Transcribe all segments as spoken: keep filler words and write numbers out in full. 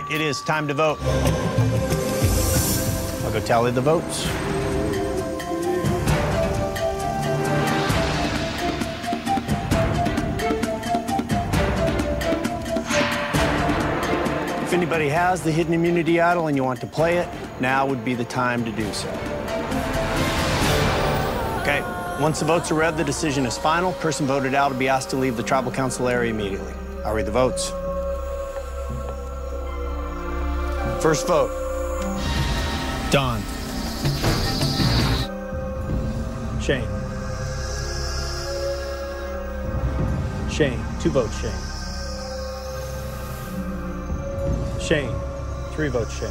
right, it is time to vote. I'll go tally the votes. If anybody has the hidden immunity idol and you want to play it, now would be the time to do so. Okay, once the votes are read, the decision is final. Person voted out will be asked to leave the tribal council area immediately. I'll read the votes. First vote, Don. Shane. Shane, two votes, Shane. Shane, three votes, Shane.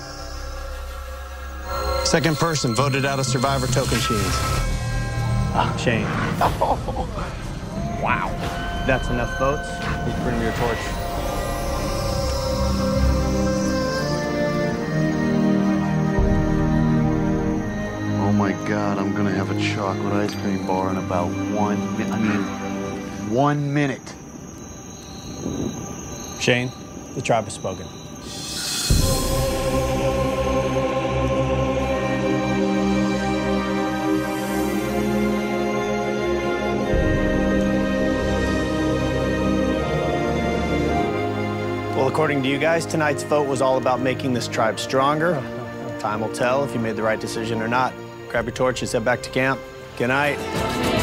Second person voted out of Survivor Tocantins. Ah, Shane. Oh, wow. That's enough votes. Please bring me your torch. Oh my God, I'm gonna have a chocolate ice cream bar in about one minute. I mean, one minute. Shane, the tribe has spoken. Well, according to you guys, tonight's vote was all about making this tribe stronger. Time will tell if you made the right decision or not. Grab your torches, head back to camp. Good night.